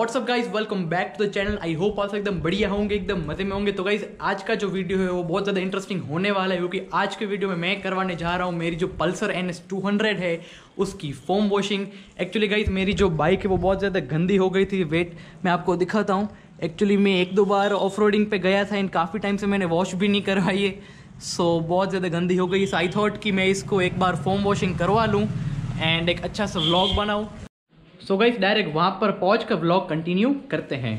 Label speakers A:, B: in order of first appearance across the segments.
A: WhatsApp guys, welcome back to the channel. I hope आप एकदम बढ़िया होंगे, एकदम मजे में होंगे। तो गाइज आज का जो वीडियो है वो बहुत ज़्यादा इंटरेस्टिंग होने वाला है, क्योंकि आज के वीडियो में मैं करवाने जा रहा हूँ मेरी जो पल्सर NS 200 है उसकी फोम वॉशिंग। एक्चुअली गाइज मेरी जो बाइक है वो बहुत ज़्यादा गंदी हो गई थी। वेट मैं आपको दिखाता हूँ। एक्चुअली मैं एक दो बार ऑफ रोडिंग पे गया था, इन काफ़ी टाइम से मैंने वॉश भी नहीं करवाई है, सो बहुत ज़्यादा गंदी हो गई। सो आई थॉट कि मैं इसको एक बार फोम वॉशिंग करवा लूँ एंड एक अच्छा सा व्लॉग बनाऊँ। सो गाइस डायरेक्ट वहाँ पर पहुँच कर व्लॉग कंटिन्यू करते हैं।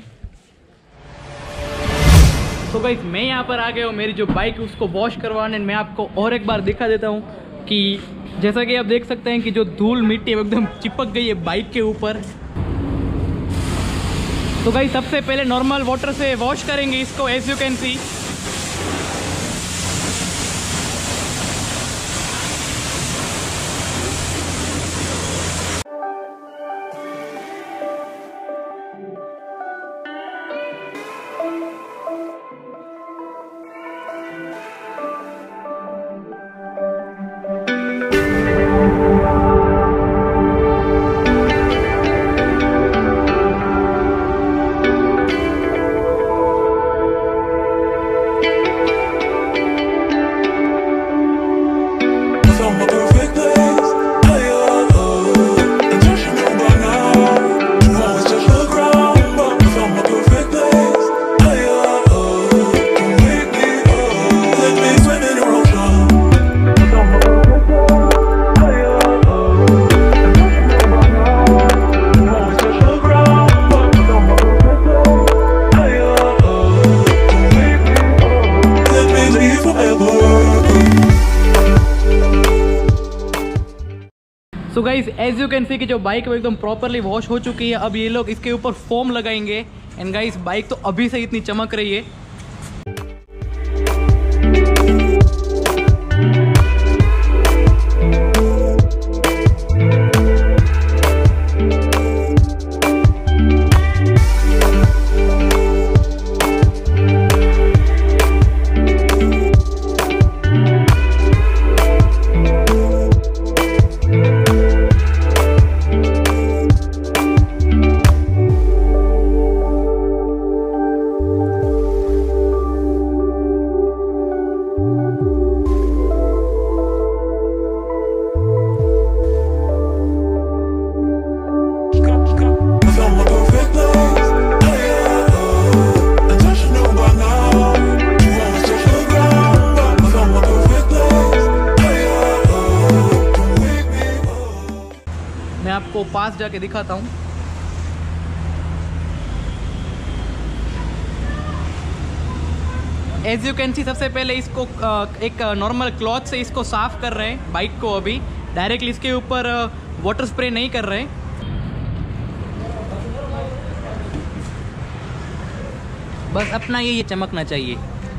A: सो गाइस मैं यहाँ पर आ गया हूँ मेरी जो बाइक है उसको वॉश करवाने। मैं आपको और एक बार दिखा देता हूँ कि जैसा कि आप देख सकते हैं कि जो धूल मिट्टी है वो एकदम चिपक गई है बाइक के ऊपर। तो गाइस सबसे पहले नॉर्मल वाटर से वॉश करेंगे इसको, as you can see. So guys as you can see कि जो बाइक है वो एकदम प्रॉपरली वॉश हो चुकी है। अब ये लोग इसके ऊपर फोम लगाएंगे एंड गाइज बाइक तो अभी से इतनी चमक रही है। मैं आपको पास जाके दिखाता हूँ। एज यू कैन सी सबसे पहले इसको एक नॉर्मल क्लॉथ से इसको साफ कर रहे हैं बाइक को। अभी डायरेक्टली इसके ऊपर वाटर स्प्रे नहीं कर रहे हैं। बस अपना ये चमकना चाहिए।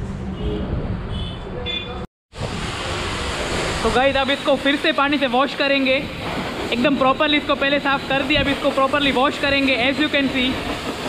A: तो गाइस अब इसको फिर से पानी से वॉश करेंगे एकदम प्रॉपरली। इसको पहले साफ कर दिया, अब इसको प्रॉपरली वॉश करेंगे as you can see.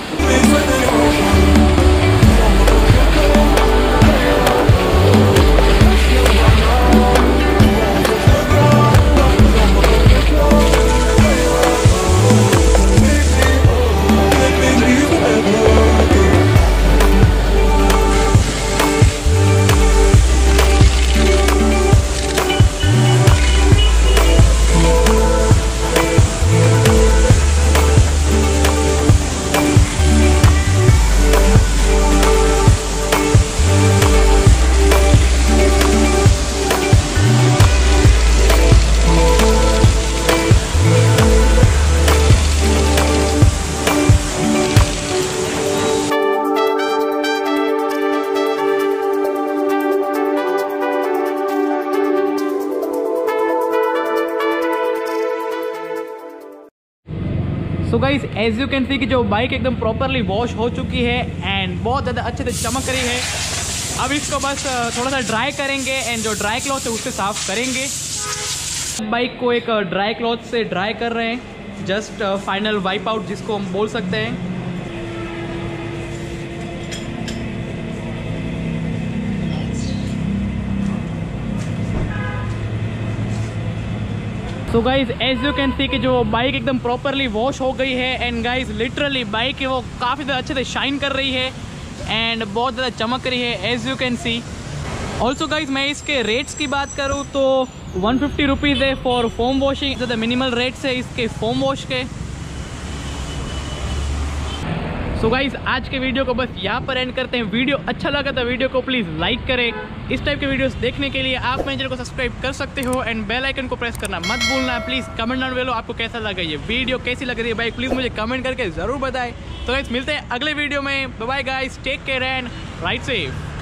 A: So guys as you can see कि जो बाइक एकदम प्रॉपरली वॉश हो चुकी है एंड बहुत ज़्यादा अच्छे से चमक रही है। अब इसको बस थोड़ा सा ड्राई करेंगे एंड जो ड्राई क्लॉथ है उससे साफ करेंगे। बाइक को एक ड्राई क्लॉथ से ड्राई कर रहे हैं, जस्ट फाइनल वाइप आउट जिसको हम बोल सकते हैं। So guys as you can see कि जो बाइक एकदम प्रॉपरली वॉश हो गई है एंड गाइज लिटरली बाइक वो काफ़ी ज़्यादा अच्छे से शाइन कर रही है एंड बहुत ज़्यादा चमक रही है as you can see. Also guys मैं इसके रेट्स की बात करूँ तो 150 रुपीज़ है फॉर फोम वॉशिंग, ज़्यादा मिनिमल रेट्स है इसके फोम वॉश के। सो गाइज आज के वीडियो को बस यहाँ पर एंड करते हैं। वीडियो अच्छा लगा तो वीडियो को प्लीज़ लाइक करें। इस टाइप के वीडियोस देखने के लिए आप मेरे चैनल को सब्सक्राइब कर सकते हो एंड बेल आइकन को प्रेस करना मत भूलना। प्लीज़ कमेंट डाउन बेलो आपको कैसा लगा ये वीडियो, कैसी लग रही है बाइक, प्लीज़ मुझे कमेंट करके ज़रूर बताएं। तो गाइज मिलते हैं अगले वीडियो में। Bye bye guys, take care and ride safe.